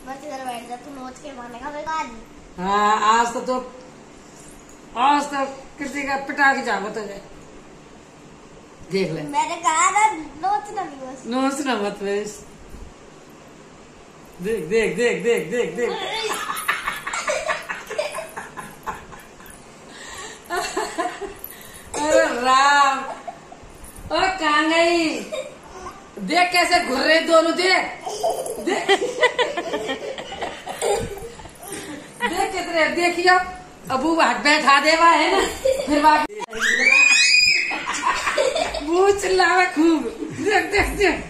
बस इधर बैठ जा, तू नोच के मानेगा मेरे को आज। हाँ आज तो किसी का पिटा के जागो तो देख ले। मैंने कहा ना नोचना नहीं बस। नोचना मत बस। देख देख देख देख देख देख। अरे राम, ओ कहाँ गई? देख कैसे घुर रहे दोनों, देख देख देख कितने, देखियो अबू हाथ बैठा देवा है ना, फिर वो चिल्लावे खूब। देख देख देख।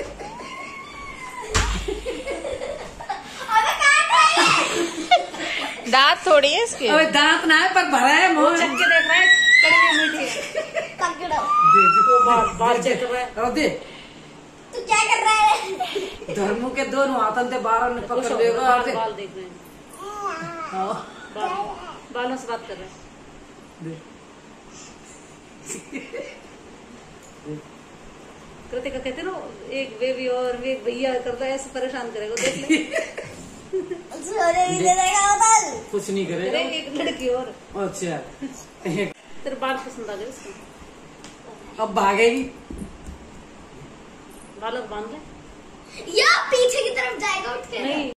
दांत थोड़ी है इसके। अबे दांत ना है पर भरा है मुंह। चख के देख रहा है, कड़वी मीठी है। पकड़ो। बाल चेक कर रहा है। दे तू क्या कर रहा है? धर्मों के दोनों हाथों से बारह ने पकड़ लेगा। बाल देख रहे हैं, बालों से बात कर रहे हैं। कृतिका कहते ना, एक बेबी और एक भैया करता है, ऐसे परेशान करेगा, देख ले। सोने भी दे देगा उधर। कुछ नहीं करेगा। एक लड़की और। अच्छा तेरे बाल पसंद आ गए उसको? अब भागेगी। बालों को बांध ले। या पीछे की तरफ जाएगा उठ के। नहीं।